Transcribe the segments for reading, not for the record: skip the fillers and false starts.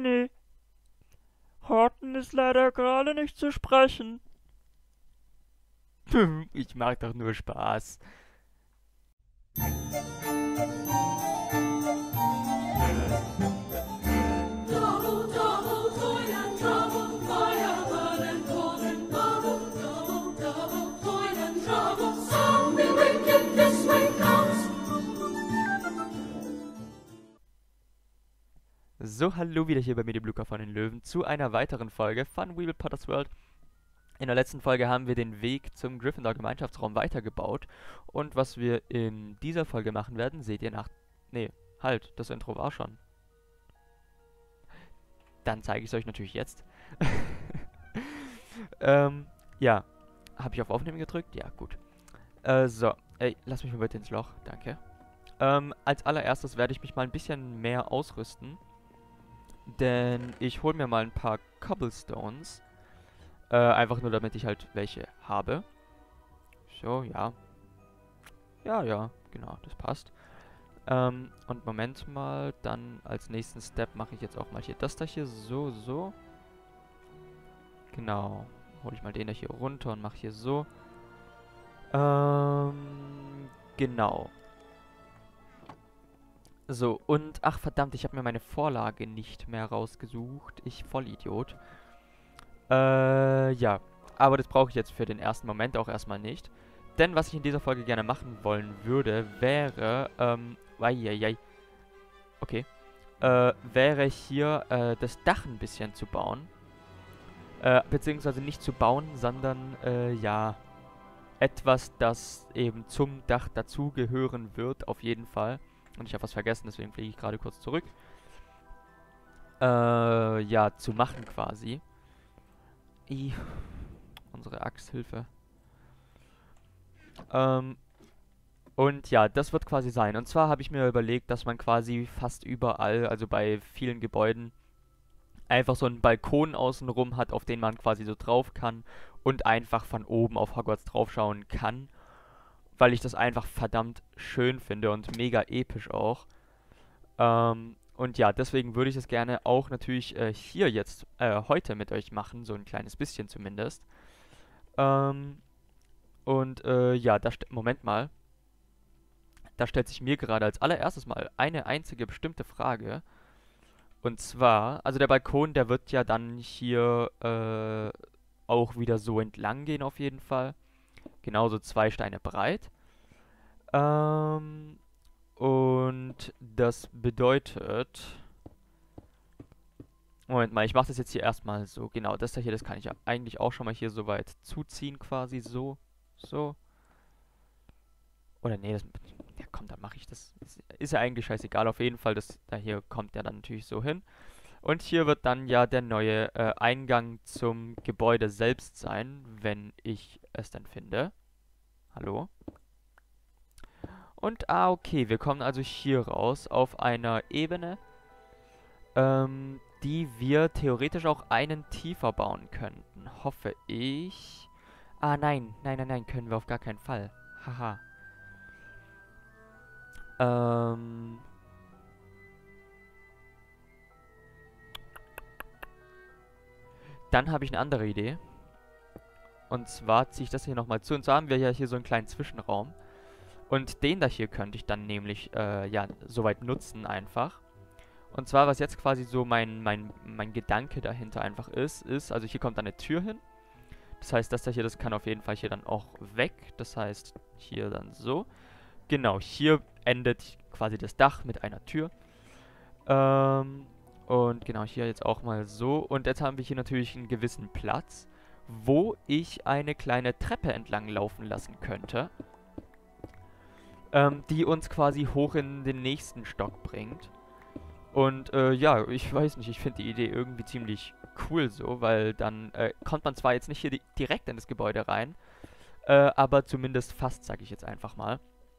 Penny, Horton ist leider gerade nicht zu sprechen. Ich mag doch nur Spaß. Double, double, toil and trouble, fire burning cold and bubble. Double, double, toil and trouble, something wicked this way comes. So, hallo wieder hier bei mir, die Luca von den Löwen, zu einer weiteren Folge von Weevil Potter's World. In der letzten Folge haben wir den Weg zum Gryffindor-Gemeinschaftsraum weitergebaut. Und was wir in dieser Folge machen werden, seht ihr nach... Nee, halt, das Intro war schon. Dann zeige ich es euch natürlich jetzt. Ja. Habe ich auf Aufnehmen gedrückt? Ja, gut. So. Ey, lass mich mal bitte ins Loch. Danke. Als allererstes werde ich mich mal ein bisschen mehr ausrüsten. Denn ich hole mir mal ein paar Cobblestones. Einfach nur, damit ich halt welche habe. So, ja. Ja, genau, das passt. Und Moment mal, dann als nächsten Step mache ich jetzt auch mal hier das da hier so. Genau. Hole ich mal den da hier runter und mache hier so. Genau. So, und, ach verdammt, ich habe mir meine Vorlage nicht mehr rausgesucht. Ich Vollidiot. Ja. Aber das brauche ich jetzt für den ersten Moment auch erstmal nicht. Denn was ich in dieser Folge gerne machen wollen würde, wäre, okay. Wäre hier, das Dach ein bisschen zu bauen. Beziehungsweise nicht zu bauen, sondern, ja, etwas, das eben zum Dach dazugehören wird, auf jeden Fall. Und ich habe was vergessen, deswegen fliege ich gerade kurz zurück. Ja, zu machen quasi. Unsere Axthilfe. Und ja, das wird quasi sein. Und zwar habe ich mir überlegt, dass man quasi fast überall, also bei vielen Gebäuden, einfach so einen Balkon außenrum hat, auf den man quasi so drauf kann und einfach von oben auf Hogwarts draufschauen kann. Weil ich das einfach verdammt schön finde und mega episch auch. Und ja, deswegen würde ich es gerne auch natürlich hier jetzt heute mit euch machen, so ein kleines bisschen zumindest. Ja, Moment mal. Da stellt sich mir gerade als allererstes mal eine einzige bestimmte Frage. Und zwar, also der Balkon, der wird ja dann hier auch wieder so entlang gehen auf jeden Fall. Genauso 2 Steine breit. Und das bedeutet... Moment mal, ich mache das jetzt hier erstmal so. Genau, das da hier, das kann ich ja eigentlich auch schon mal hier so weit zuziehen quasi. So. Oder nee, das... Ja komm, dann mache ich das. Ist ja eigentlich scheißegal. Auf jeden Fall, das da hier kommt ja dann natürlich so hin. Und hier wird dann ja der neue Eingang zum Gebäude selbst sein, wenn ich es dann finde. Hallo? Und, okay, wir kommen also hier raus auf einer Ebene, die wir theoretisch auch einen tiefer bauen könnten. Hoffe ich. Nein, können wir auf gar keinen Fall. Haha. Dann habe ich eine andere Idee. Und zwar ziehe ich das hier nochmal zu. Und zwar haben wir ja hier so einen kleinen Zwischenraum. Und den da hier könnte ich dann nämlich, ja, soweit nutzen einfach. Und zwar, was jetzt quasi so mein Gedanke dahinter einfach ist, also hier kommt dann eine Tür hin. Das heißt, das da hier, das kann auf jeden Fall hier dann auch weg. Das heißt, hier dann so. Genau, hier endet quasi das Dach mit einer Tür. Und genau, hier jetzt auch mal so. Und jetzt haben wir hier natürlich einen gewissen Platz, wo ich eine kleine Treppe entlang laufen lassen könnte. Die uns quasi hoch in den nächsten Stock bringt. Und ja, ich weiß nicht, ich finde die Idee irgendwie ziemlich cool so, weil dann kommt man zwar jetzt nicht hier direkt in das Gebäude rein, aber zumindest fast, sage ich jetzt einfach mal.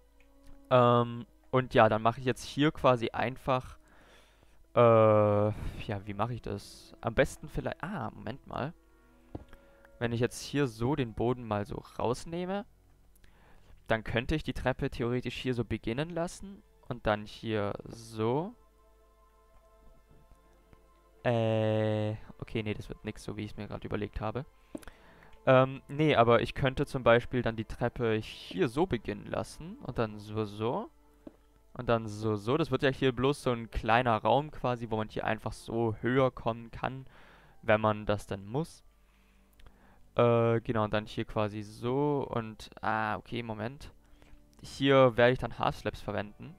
Und ja, dann mache ich jetzt hier quasi einfach, ja, wie mache ich das? Am besten vielleicht, Moment mal. Wenn ich jetzt hier so den Boden mal so rausnehme, dann könnte ich die Treppe theoretisch hier so beginnen lassen und dann hier so. Okay, nee, das wird nix, so wie ich es mir gerade überlegt habe. Nee, aber ich könnte zum Beispiel dann die Treppe hier so beginnen lassen und dann so. Und dann so. Das wird ja hier bloß so ein kleiner Raum quasi, wo man hier einfach so höher kommen kann, wenn man das dann muss. Genau, und dann hier quasi so und, okay, Moment. Hier werde ich dann Half-Slabs verwenden.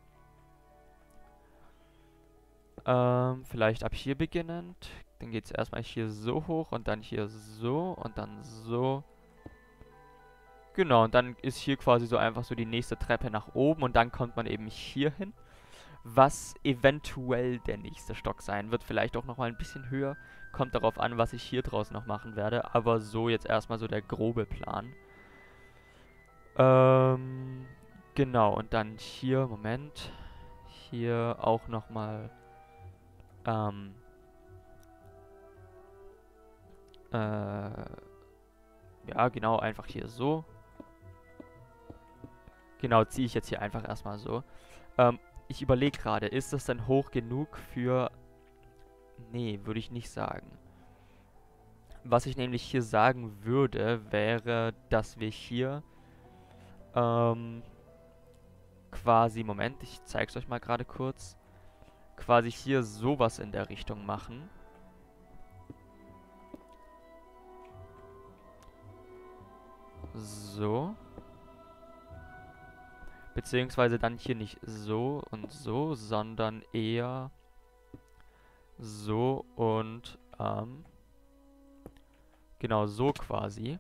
Vielleicht ab hier beginnend. Dann geht es erstmal hier so hoch und dann hier so und dann so. Genau, und dann ist hier quasi so einfach so die nächste Treppe nach oben und dann kommt man eben hier hin. Was eventuell der nächste Stock sein wird. Vielleicht auch nochmal ein bisschen höher. Kommt darauf an, was ich hier draus noch machen werde. Aber so jetzt erstmal so der grobe Plan. Genau, und dann hier, Moment. Hier auch nochmal ja, genau, einfach hier so. Genau, ziehe ich jetzt hier einfach erstmal so. Ich überlege gerade, ist das denn hoch genug für... Nee, würde ich nicht sagen. Was ich nämlich hier sagen würde, wäre, dass wir hier quasi... Moment, ich zeige es euch mal gerade kurz. Quasi hier sowas in der Richtung machen. So. Beziehungsweise dann hier nicht so und so, sondern eher so und, genau so quasi.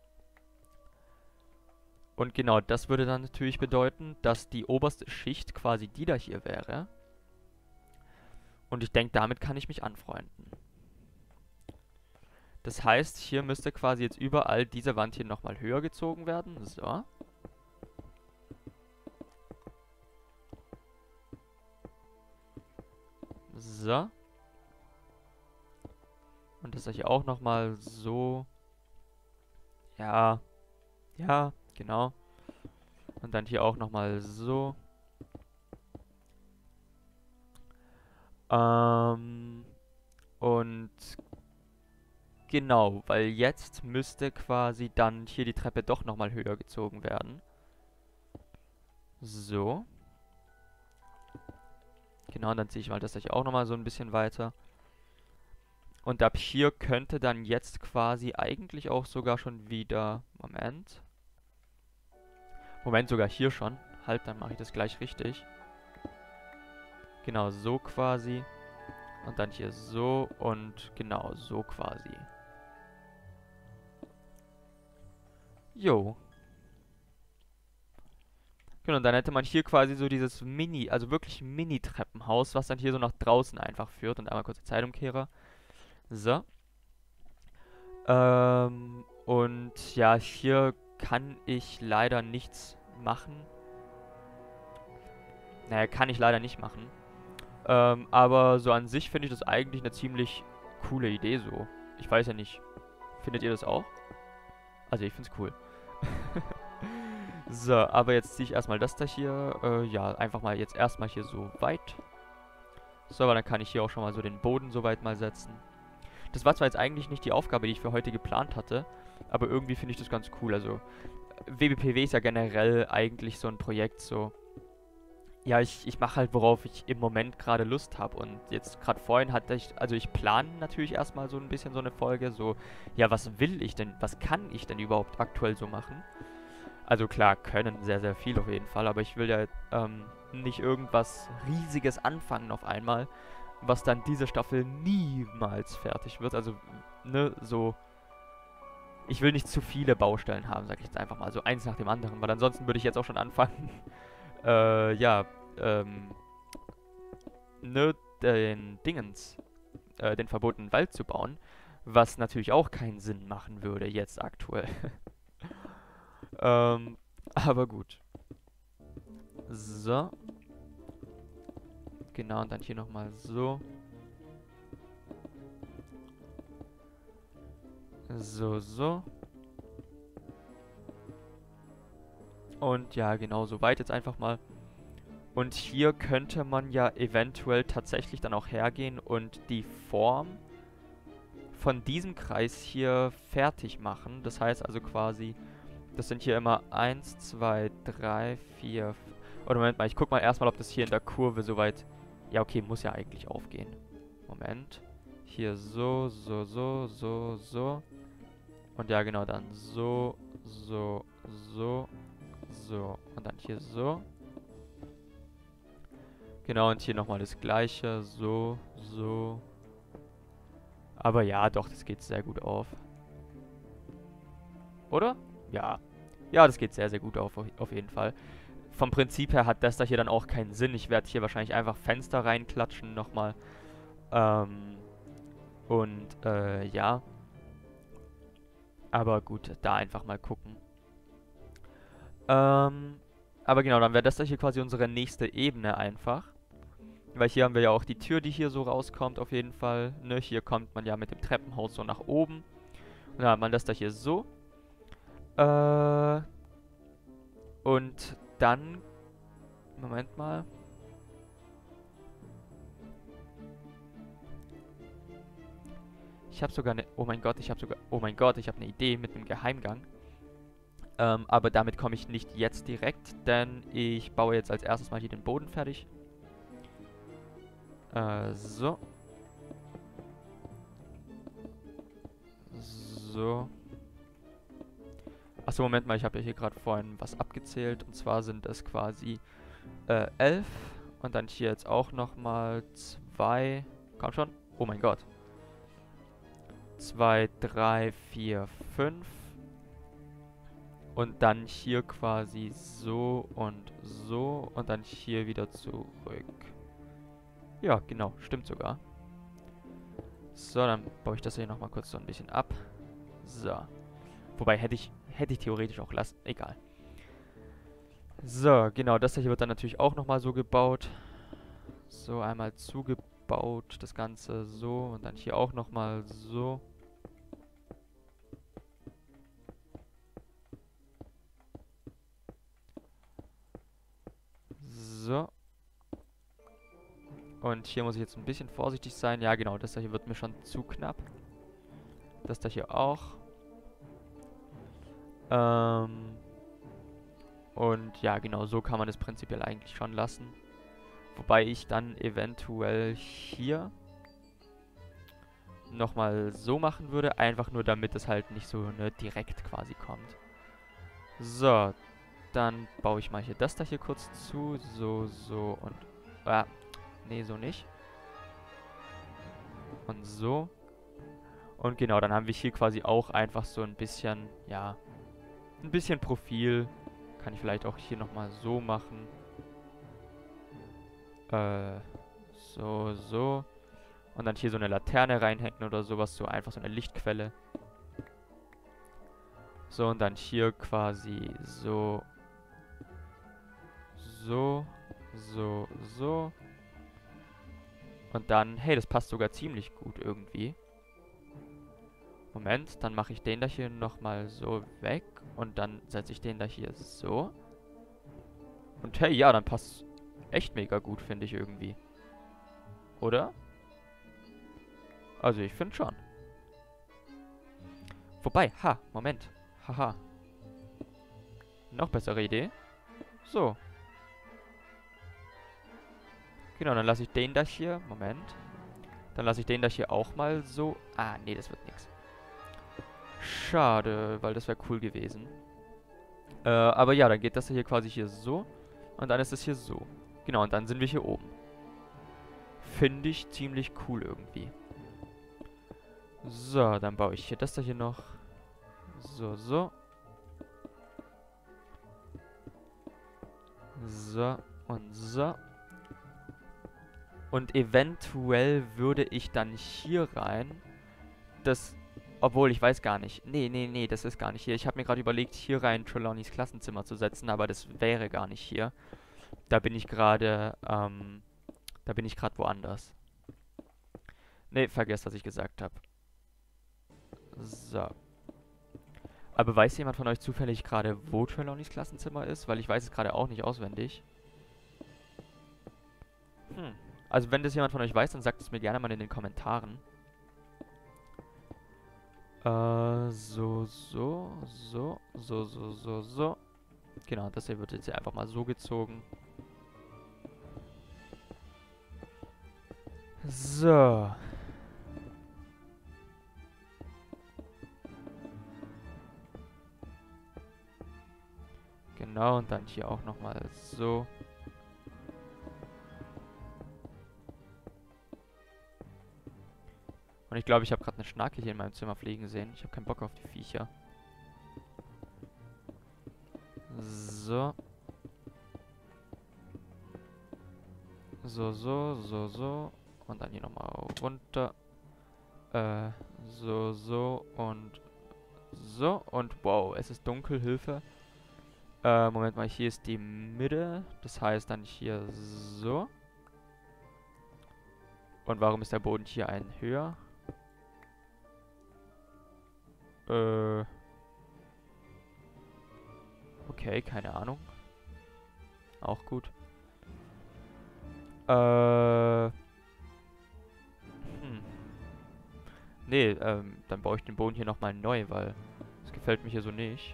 Und genau, das würde dann natürlich bedeuten, dass die oberste Schicht quasi die da hier wäre. Und ich denke, damit kann ich mich anfreunden. Das heißt, hier müsste quasi jetzt überall diese Wand hier nochmal höher gezogen werden. So. So. Und das hier auch nochmal so. Ja. Ja, genau. Und dann hier auch nochmal so. Und genau, weil jetzt müsste quasi dann hier die Treppe doch nochmal höher gezogen werden. So. Genau, und dann ziehe ich mal das hier auch nochmal so ein bisschen weiter. Und ab hier könnte dann jetzt quasi eigentlich auch sogar schon wieder... Moment. Moment, sogar hier schon. Halt, dann mache ich das gleich richtig. Genau, so quasi. Und dann hier so und genau, so quasi. Jo. Genau, und dann hätte man hier quasi so dieses also wirklich Mini-Treppenhaus, was dann hier so nach draußen einfach führt. Und einmal kurz der Zeitumkehrer. So. Und ja, hier kann ich leider nichts machen. Naja, kann ich leider nicht machen. Aber so an sich finde ich das eigentlich eine ziemlich coole Idee so. Ich weiß ja nicht. Findet ihr das auch? Also ich finde es cool. So, aber jetzt ziehe ich erstmal das da hier. Ja, einfach mal jetzt erstmal hier so weit. So, aber dann kann ich hier auch schon mal so den Boden so weit mal setzen. Das war zwar jetzt eigentlich nicht die Aufgabe, die ich für heute geplant hatte, aber irgendwie finde ich das ganz cool. Also, WBPW ist ja generell eigentlich so ein Projekt so. Ja, ich mache halt, worauf ich im Moment gerade Lust habe. Und jetzt gerade vorhin hatte ich, also ich plane natürlich erstmal so ein bisschen so eine Folge, so, ja, was will ich denn, was kann ich denn überhaupt aktuell so machen? Also klar, können sehr, sehr viel auf jeden Fall, aber ich will ja nicht irgendwas Riesiges anfangen auf einmal, was dann diese Staffel niemals fertig wird. Also, ne, so, ich will nicht zu viele Baustellen haben, sag ich jetzt einfach mal, so eins nach dem anderen, weil ansonsten würde ich jetzt auch schon anfangen, ja, ne, den verbotenen Wald zu bauen, was natürlich auch keinen Sinn machen würde jetzt aktuell. Aber gut. So. Genau, und dann hier nochmal so. So. Und ja, genau, so weit jetzt einfach mal. Und hier könnte man ja eventuell tatsächlich dann auch hergehen und die Form von diesem Kreis hier fertig machen. Das heißt also quasi, das sind hier immer 1, 2, 3, 4... Oder Moment mal, ich guck mal erstmal, ob das hier in der Kurve soweit... Ja, okay, muss ja eigentlich aufgehen. Moment. Hier so, so, so, so, so. Und ja, genau, dann so, so, so, so. Und dann hier so. Genau, und hier nochmal das gleiche. So, so. Aber ja, doch, das geht sehr gut auf. Oder? Ja. Ja, das geht sehr, sehr gut auf jeden Fall. Vom Prinzip her hat das da hier dann auch keinen Sinn. Ich werde hier wahrscheinlich einfach Fenster reinklatschen nochmal. Ja. Aber gut, da einfach mal gucken. Aber genau, dann wäre das da hier quasi unsere nächste Ebene einfach. Weil hier haben wir ja auch die Tür, die hier so rauskommt auf jeden Fall. Ne, hier kommt man ja mit dem Treppenhaus so nach oben. Und dann hat man das da hier so. Und dann... Moment mal. Ich habe sogar eine... Oh mein Gott, ich habe eine Idee mit einem Geheimgang. Aber damit komme ich nicht jetzt direkt, denn ich baue jetzt als erstes mal hier den Boden fertig. So. So. Achso, Moment mal, ich habe ja hier gerade vorhin was abgezählt. Und zwar sind es quasi 11. Und dann hier jetzt auch nochmal 2. Komm schon. Oh mein Gott. 2, 3, 4, 5. Und dann hier quasi so und so. Und dann hier wieder zurück. Ja, genau. Stimmt sogar. So, dann baue ich das hier nochmal kurz so ein bisschen ab. So. Wobei hätte ich theoretisch auch lassen. Egal. So, genau. Das hier wird dann natürlich auch nochmal so gebaut. So, einmal zugebaut. Das Ganze so. Und dann hier auch nochmal so. So. Und hier muss ich jetzt ein bisschen vorsichtig sein. Ja, genau. Das hier wird mir schon zu knapp. Das da hier auch. Und ja, genau, so kann man es prinzipiell eigentlich schon lassen. Wobei ich dann eventuell hier nochmal so machen würde. Einfach nur, damit es halt nicht so direkt quasi kommt. So, dann baue ich mal hier das da hier kurz zu. So, so und... nee, so nicht. Und so. Und genau, dann haben wir hier quasi auch einfach so ein bisschen, ja, ein bisschen Profil. Kann ich vielleicht auch hier nochmal so machen. So, so. Und dann hier so eine Laterne reinhängen oder sowas. So einfach so eine Lichtquelle. So, und dann hier quasi so. So. So, so. Und dann, hey, das passt sogar ziemlich gut irgendwie. Moment, dann mache ich den da hier nochmal so weg. Und dann setze ich den da hier so. Und hey, ja, dann passt echt mega gut, finde ich irgendwie. Oder? Also ich finde schon. Wobei, Moment. Haha. Noch bessere Idee. So. Genau, dann lasse ich den da hier. Moment. Dann lasse ich den da hier auch mal so. Ah, nee, das wird nix. Schade, weil das wäre cool gewesen. Aber ja, dann geht das hier quasi hier so. Und dann ist es hier so. Genau, und dann sind wir hier oben. Finde ich ziemlich cool irgendwie. So, dann baue ich hier das da hier noch. So, so. So und so. Und eventuell würde ich dann hier rein das... Obwohl, ich weiß gar nicht. Nee, das ist gar nicht hier. Ich habe mir gerade überlegt, hier rein Trelawneys Klassenzimmer zu setzen, aber das wäre gar nicht hier. Da bin ich gerade, woanders. Nee, vergesst, was ich gesagt habe. So. Aber weiß jemand von euch zufällig gerade, wo Trelawneys Klassenzimmer ist? Weil ich weiß es gerade auch nicht auswendig. Also wenn das jemand von euch weiß, dann sagt es mir gerne mal in den Kommentaren. So. Genau, das hier wird jetzt hier einfach mal so gezogen. So. Genau, und dann hier auch nochmal so. Und ich glaube, ich habe gerade eine Schnake hier in meinem Zimmer fliegen sehen. Ich habe keinen Bock auf die Viecher. So. So. Und dann hier nochmal runter. So und so. Und wow, es ist dunkel, Hilfe. Moment mal, hier ist die Mitte. Das heißt dann hier so. Und warum ist der Boden hier ein höher? Okay, keine Ahnung. Auch gut. Nee, dann baue ich den Boden hier nochmal neu, weil das gefällt mir hier so nicht.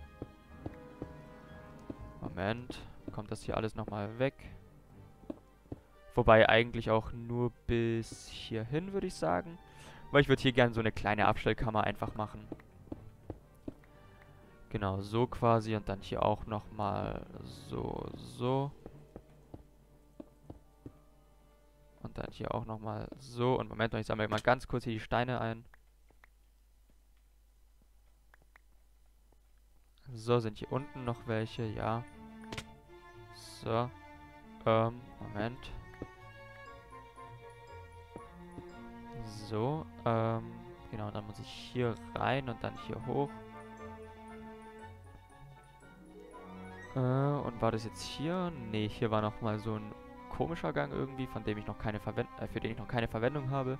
Moment. Kommt das hier alles nochmal weg? Wobei eigentlich auch nur bis hierhin, würde ich sagen. Weil ich würde hier gerne so eine kleine Abstellkammer einfach machen. Genau, so quasi. Und dann hier auch nochmal so. Und dann hier auch nochmal so. Und Moment mal, ich sammle mal ganz kurz hier die Steine ein. So, sind hier unten noch welche? Ja. So. Moment. So, genau, dann muss ich hier rein und dann hier hoch. Und war das jetzt hier? Nee, hier war nochmal so ein komischer Gang irgendwie, von dem ich noch keine für den ich noch keine Verwendung habe.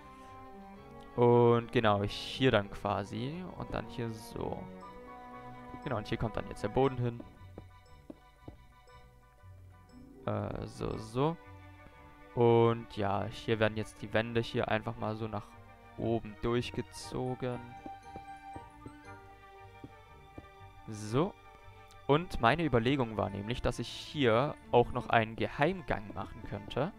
Und genau, hier dann quasi. Und dann hier so. Genau, und hier kommt dann jetzt der Boden hin. So. Und ja, hier werden jetzt die Wände hier einfach mal so nach oben durchgezogen. So. Und meine Überlegung war nämlich, dass ich hier auch noch einen Geheimgang machen könnte.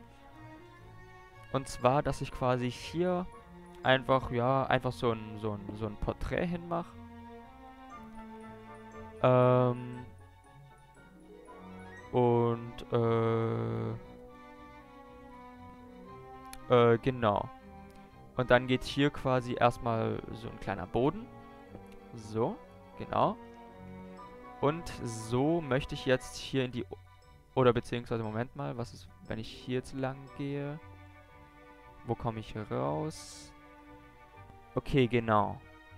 Und zwar, dass ich quasi hier einfach, ja, einfach so ein Porträt hinmache. Genau. Und dann geht hier quasi erstmal so ein kleiner Boden. So, genau. Und so möchte ich jetzt hier in die... Oder beziehungsweise, Moment mal, was ist, wenn ich hier jetzt lang gehe? Wo komme ich hier raus? Okay, genau.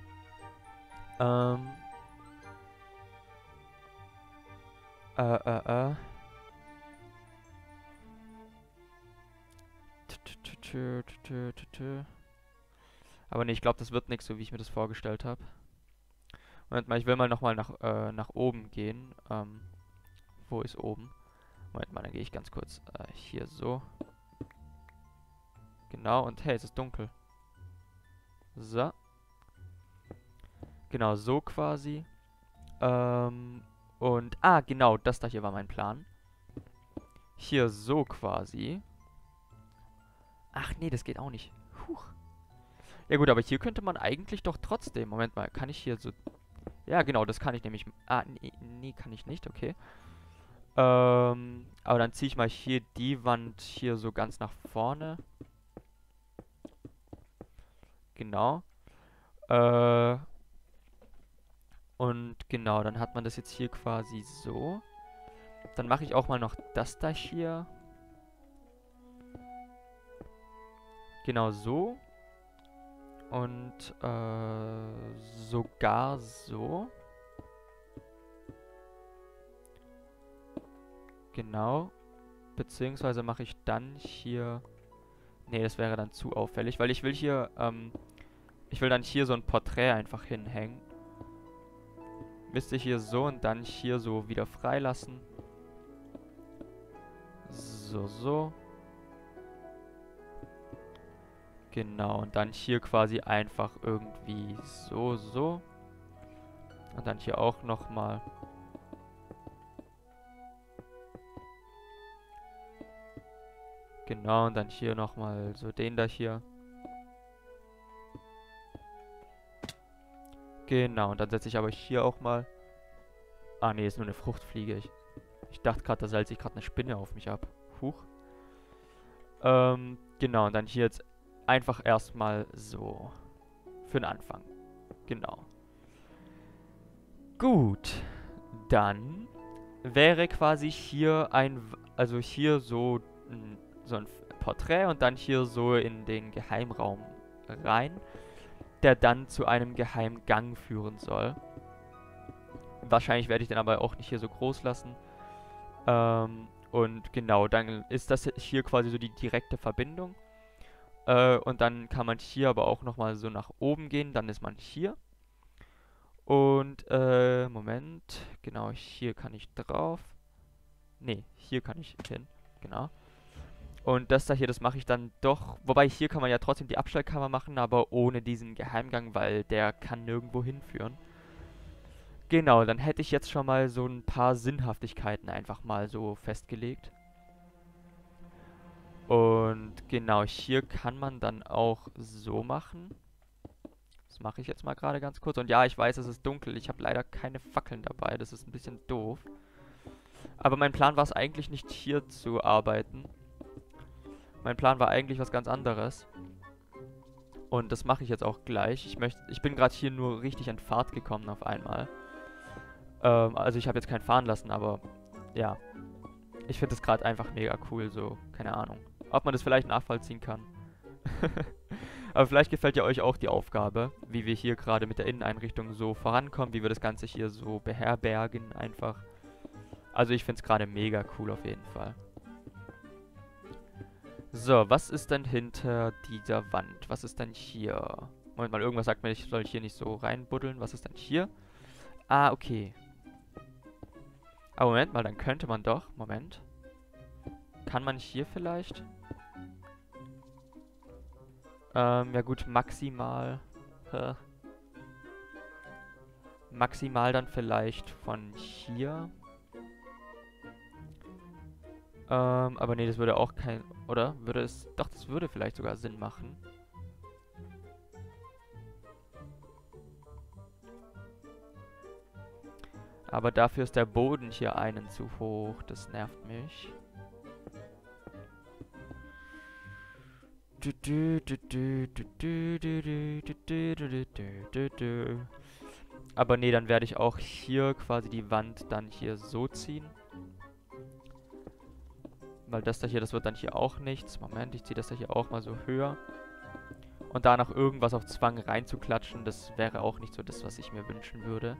Aber nee, ich glaube, das wird nichts, so wie ich mir das vorgestellt habe. Moment mal, ich will mal nochmal nach oben gehen. Wo ist oben? Moment mal, dann gehe ich ganz kurz hier so. Genau, und hey, es ist dunkel. So. Genau, so quasi. Und, genau, das da hier war mein Plan. Hier so quasi. Ach nee, das geht auch nicht. Huch. Ja gut, aber hier könnte man eigentlich doch trotzdem... Moment mal, kann ich hier so... Ja genau, das kann ich nämlich... Nee, kann ich nicht, okay. Aber dann ziehe ich mal hier die Wand hier so ganz nach vorne. Genau. Und genau, dann hat man das jetzt hier quasi so. Dann mache ich auch mal noch das da hier. Genau so. Und sogar so. Genau. Beziehungsweise mache ich dann hier... Nee, das wäre dann zu auffällig, weil ich will hier, ich will dann hier so ein Porträt einfach hinhängen. Wisst ihr, hier so und dann hier so wieder freilassen. So. Genau, und dann hier quasi einfach irgendwie so, so. Und dann hier auch nochmal. Genau, und dann hier nochmal so den da hier. Genau, und dann setze ich aber hier auch mal... Ah, nee, ist nur eine Fruchtfliege. Ich dachte gerade, da seilt sich gerade eine Spinne auf mich ab. Huch. Genau, und dann hier jetzt einfach erstmal so. Für den Anfang. Genau. Gut. Dann wäre quasi hier also hier so so ein Porträt und dann hier so in den Geheimraum rein, der dann zu einem Geheimgang führen soll. Wahrscheinlich werde ich den aber auch nicht hier so groß lassen. Und genau, dann ist das hier quasi so die direkte Verbindung. Und dann kann man hier aber auch nochmal so nach oben gehen, dann ist man hier. Und, Moment, genau, hier kann ich drauf. Ne, hier kann ich hin, genau. Und das da hier, das mache ich dann doch, wobei hier kann man ja trotzdem die Abstellkammer machen, aber ohne diesen Geheimgang, weil der kann nirgendwo hinführen. Genau, dann hätte ich jetzt schon mal so ein paar Sinnhaftigkeiten einfach mal so festgelegt. Und genau, hier kann man dann auch so machen. Das mache ich jetzt mal gerade ganz kurz. Und ja, ich weiß, es ist dunkel. Ich habe leider keine Fackeln dabei. Das ist ein bisschen doof. Aber mein Plan war es eigentlich nicht hier zu arbeiten. Mein Plan war eigentlich was ganz anderes. Und das mache ich jetzt auch gleich. Ich bin gerade hier nur richtig in Fahrt gekommen auf einmal. Also ich habe jetzt keinen fahren lassen, aber ja. Ich finde es gerade einfach mega cool, so, keine Ahnung. Ob man das vielleicht nachvollziehen kann. Aber vielleicht gefällt ja euch auch die Aufgabe, wie wir hier gerade mit der Inneneinrichtung so vorankommen, wie wir das Ganze hier so beherbergen einfach. Also ich finde es gerade mega cool auf jeden Fall. So, was ist denn hinter dieser Wand? Was ist denn hier? Moment mal, irgendwas sagt mir, ich soll hier nicht so reinbuddeln. Was ist denn hier? Ah, okay. Aber Moment mal, dann könnte man doch... Moment. Kann man hier vielleicht... ja gut, maximal... Maximal dann vielleicht von hier. Aber nee, das würde auch kein... Oder? Würde es... Doch, das würde vielleicht sogar Sinn machen. Aber dafür ist der Boden hier einen zu hoch. Das nervt mich. Aber nee, dann werde ich auch hier quasi die Wand dann hier so ziehen. Weil das da hier, das wird dann hier auch nichts. Moment, ich ziehe das da hier auch mal so höher. Und da noch irgendwas auf Zwang reinzuklatschen, das wäre auch nicht so das, was ich mir wünschen würde.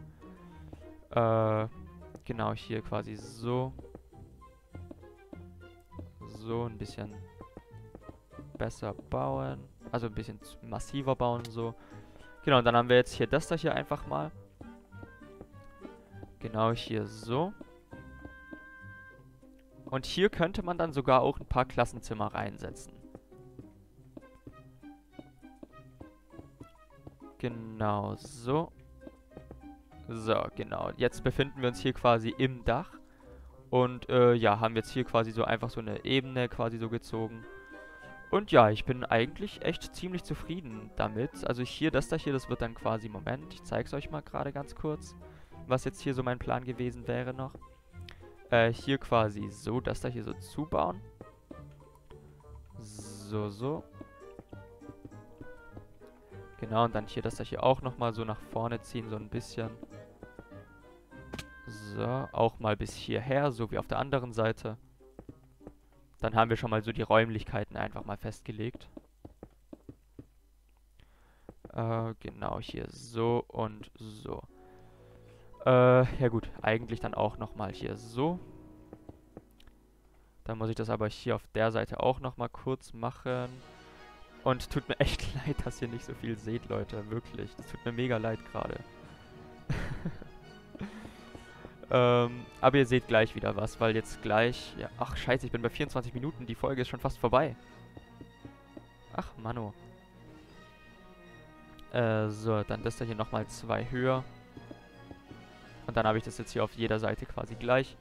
Genau, hier quasi so. So, ein bisschen besser bauen. Also ein bisschen massiver bauen, so. Genau, und dann haben wir jetzt hier das da hier einfach mal. Genau, hier so. Und hier könnte man dann sogar auch ein paar Klassenzimmer reinsetzen. Genau, so. So, genau. Jetzt befinden wir uns hier quasi im Dach. Und, ja, haben jetzt hier quasi so einfach so eine Ebene quasi so gezogen. Und ja, ich bin eigentlich echt ziemlich zufrieden damit. Also hier, das da hier, das wird dann quasi... Moment, ich zeige es euch mal gerade ganz kurz, was jetzt hier so mein Plan gewesen wäre noch. Hier quasi so, das da hier so zubauen. So, so. Genau, und dann hier das da hier auch nochmal so nach vorne ziehen, so ein bisschen. So, auch mal bis hierher, so wie auf der anderen Seite. Dann haben wir schon mal so die Räumlichkeiten einfach mal festgelegt. Genau, hier so und so. Ja gut, eigentlich dann auch nochmal hier so. Dann muss ich das aber hier auf der Seite auch nochmal kurz machen. Und tut mir echt leid, dass ihr nicht so viel seht, Leute. Wirklich. Das tut mir mega leid gerade. Aber ihr seht gleich wieder was, weil jetzt gleich... Ja, ach, scheiße, ich bin bei 24 Minuten. Die Folge ist schon fast vorbei. Ach, Manno. So, dann das da hier nochmal 2 höher. Und dann habe ich das jetzt hier auf jeder Seite quasi gleich.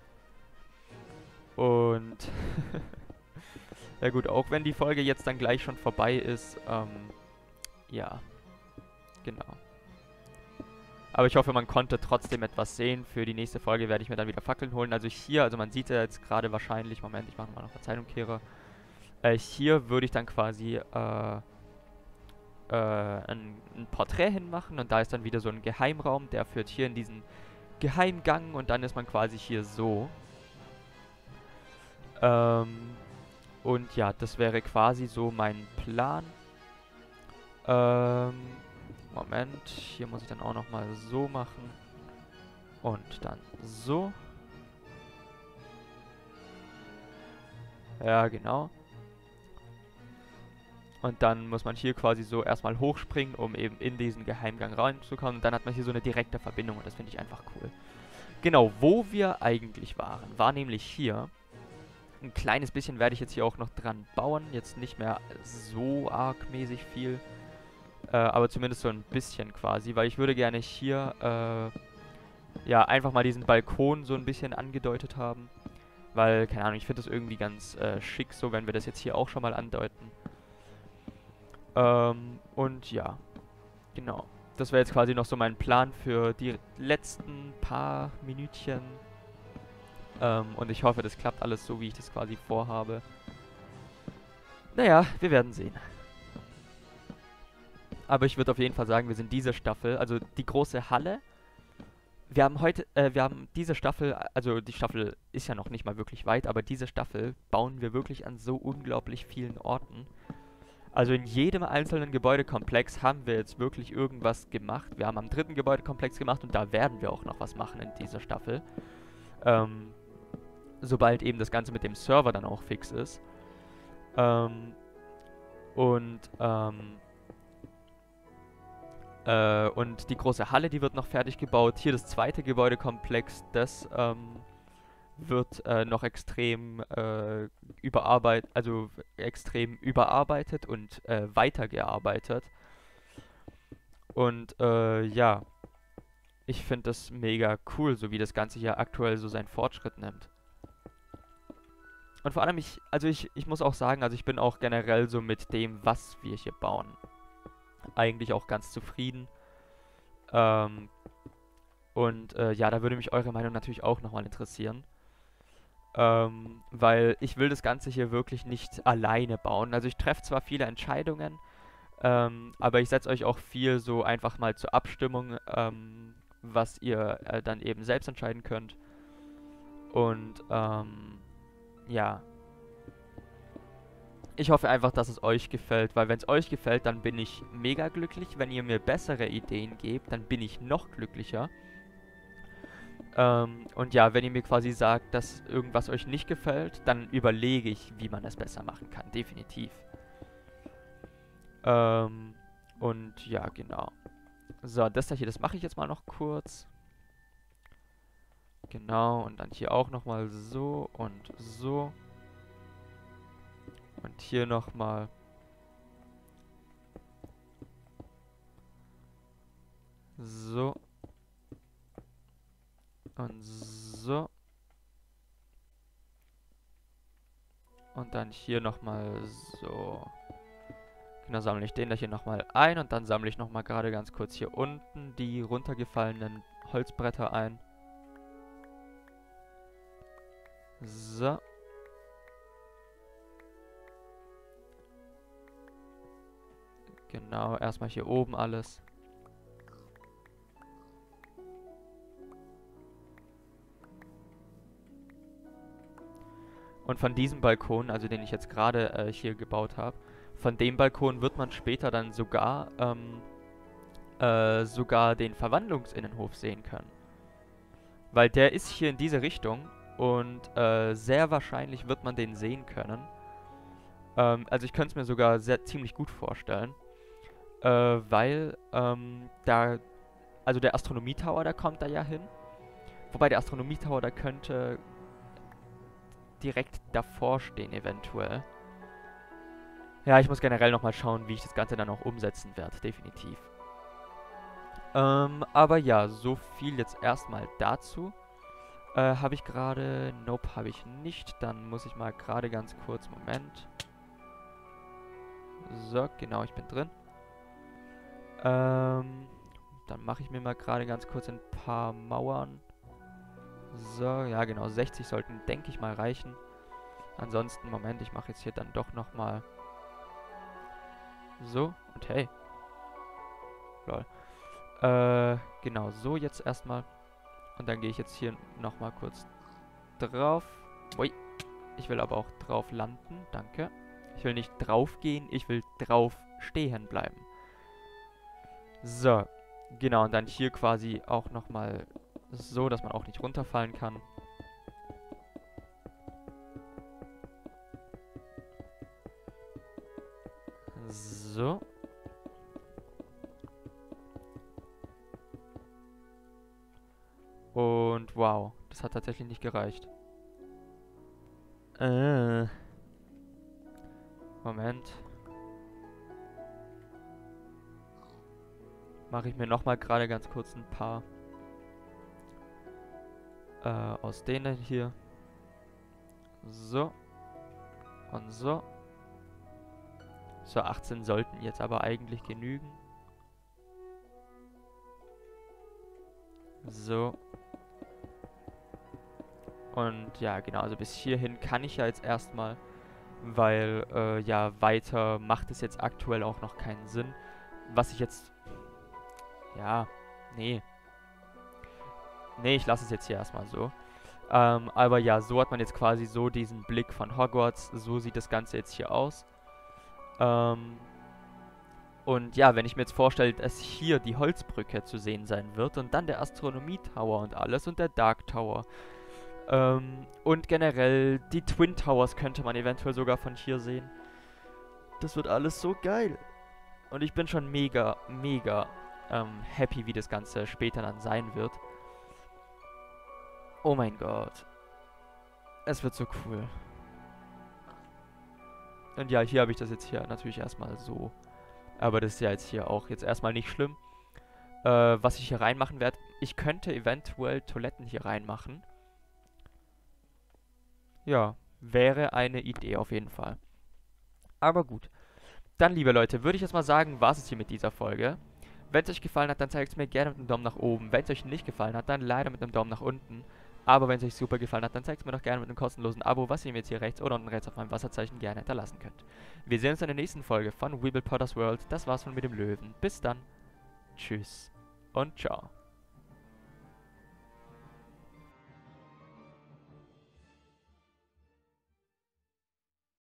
Und ja gut, auch wenn die Folge jetzt dann gleich schon vorbei ist, ja, genau. Aber ich hoffe, man konnte trotzdem etwas sehen. Für die nächste Folge werde ich mir dann wieder Fackeln holen. Also hier, also man sieht ja jetzt gerade wahrscheinlich, Moment, ich mache mal noch Verzeihungskehrer. Hier würde ich dann quasi ein Porträt hinmachen und da ist dann wieder so ein Geheimraum, der führt hier in diesen Geheimgang und dann ist man quasi hier so. Und ja, das wäre quasi so mein Plan. Moment, hier muss ich dann auch nochmal so machen. Und dann so. Ja, genau. Und dann muss man hier quasi so erstmal hochspringen, um eben in diesen Geheimgang reinzukommen. Und dann hat man hier so eine direkte Verbindung und das finde ich einfach cool. Genau, wo wir eigentlich waren, war nämlich hier. Ein kleines bisschen werde ich jetzt hier auch noch dran bauen. Jetzt nicht mehr so arg mäßig viel. Aber zumindest so ein bisschen quasi. Weil ich würde gerne hier, ja, einfach mal diesen Balkon so ein bisschen angedeutet haben. Weil, keine Ahnung, ich finde das irgendwie ganz schick so, wenn wir das jetzt hier auch schon mal andeuten. Und ja, genau. Das wäre jetzt quasi noch so mein Plan für die letzten paar Minütchen. Und ich hoffe, das klappt alles so, wie ich das quasi vorhabe. Naja, wir werden sehen. Aber ich würde auf jeden Fall sagen, wir sind diese Staffel, also die große Halle. Wir haben diese Staffel, also die Staffel ist ja noch nicht mal wirklich weit, aber diese Staffel bauen wir wirklich an so unglaublich vielen Orten. Also in jedem einzelnen Gebäudekomplex haben wir jetzt wirklich irgendwas gemacht. Wir haben am 3. Gebäudekomplex gemacht und da werden wir auch noch was machen in dieser Staffel. Sobald eben das Ganze mit dem Server dann auch fix ist. Und die große Halle, die wird noch fertig gebaut. Hier das 2. Gebäudekomplex, das wird noch extrem überarbeitet und weitergearbeitet. Und ja, ich finde das mega cool, so wie das Ganze hier aktuell so seinen Fortschritt nimmt. Und vor allem, ich muss auch sagen, also ich bin auch generell so mit dem, was wir hier bauen, eigentlich auch ganz zufrieden. Ja, da würde mich eure Meinung natürlich auch nochmal interessieren. Weil ich will das Ganze hier wirklich nicht alleine bauen. Also ich treffe zwar viele Entscheidungen, aber ich setze euch auch viel so einfach mal zur Abstimmung, was ihr dann eben selbst entscheiden könnt. Und ja. Ich hoffe einfach, dass es euch gefällt, weil wenn es euch gefällt, dann bin ich mega glücklich. Wenn ihr mir bessere Ideen gebt, dann bin ich noch glücklicher. Und ja, wenn ihr mir quasi sagt, dass irgendwas euch nicht gefällt, dann überlege ich, wie man es besser machen kann. Definitiv. Und ja, genau. So, das da hier, das mache ich jetzt mal noch kurz. Genau, und dann hier auch nochmal so und so. Und hier nochmal. So. Und so. Und dann hier nochmal so. Genau, sammle ich den da hier nochmal ein. Und dann sammle ich nochmal gerade ganz kurz hier unten die runtergefallenen Holzbretter ein. So. Genau, erstmal hier oben alles. Und von diesem Balkon, also den ich jetzt gerade hier gebaut habe, von dem Balkon wird man später dann sogar den Verwandlungsinnenhof sehen können. Weil der ist hier in diese Richtung und sehr wahrscheinlich wird man den sehen können. Also ich könnte es mir sogar ziemlich gut vorstellen. Weil also der Astronomie-Tower, der kommt da ja hin. Wobei der Astronomie-Tower, der könnte direkt davor stehen eventuell. Ja, ich muss generell nochmal schauen, wie ich das Ganze dann auch umsetzen werde, definitiv. Aber ja, so viel jetzt erstmal dazu. Habe ich gerade... Nope, habe ich nicht. Dann muss ich mal gerade ganz kurz... Moment. So, genau, ich bin drin. Dann mache ich mir mal gerade ganz kurz ein paar Mauern. So, ja genau, 60 sollten, denke ich mal, reichen. Ansonsten, Moment, ich mache jetzt hier dann doch nochmal... So, und hey. Lol. Genau, so jetzt erstmal. Und dann gehe ich jetzt hier nochmal kurz drauf. Ui. Ich will aber auch drauf landen, danke. Ich will nicht drauf gehen, ich will drauf stehen bleiben. So, genau, und dann hier quasi auch nochmal so, dass man auch nicht runterfallen kann. So. Und wow, das hat tatsächlich nicht gereicht. Moment. Mache ich mir nochmal gerade ganz kurz ein paar aus denen hier. So. Und so. So, 18 sollten jetzt aber eigentlich genügen. So. Und ja, genau, also bis hierhin kann ich ja jetzt erstmal, weil ja, weiter macht es jetzt aktuell auch noch keinen Sinn. Was ich jetzt... Ja, nee. Nee, ich lasse es jetzt hier erstmal so. Aber ja, so hat man jetzt quasi so diesen Blick von Hogwarts. So sieht das Ganze jetzt hier aus. Und ja, wenn ich mir jetzt vorstelle, dass hier die Holzbrücke zu sehen sein wird und dann der Astronomie-Tower und alles und der Dark Tower. Und generell die Twin Towers könnte man eventuell sogar von hier sehen. Das wird alles so geil. Und ich bin schon mega, mega happy, wie das Ganze später dann sein wird. Oh mein Gott. Es wird so cool. Und ja, hier habe ich das jetzt hier natürlich erstmal so. Aber das ist ja jetzt hier auch jetzt erstmal nicht schlimm. Was ich hier reinmachen werde, ich könnte eventuell Toiletten hier reinmachen. Ja, wäre eine Idee auf jeden Fall. Aber gut. Dann, liebe Leute, würde ich jetzt mal sagen, war es hier mit dieser Folge. Wenn es euch gefallen hat, dann zeigt es mir gerne mit einem Daumen nach oben. Wenn es euch nicht gefallen hat, dann leider mit einem Daumen nach unten. Aber wenn es euch super gefallen hat, dann zeigt es mir doch gerne mit einem kostenlosen Abo, was ihr mir jetzt hier rechts oder unten rechts auf meinem Wasserzeichen gerne hinterlassen könnt. Wir sehen uns in der nächsten Folge von We Build Potters World. Das war's von mir, dem Löwen. Bis dann. Tschüss und ciao.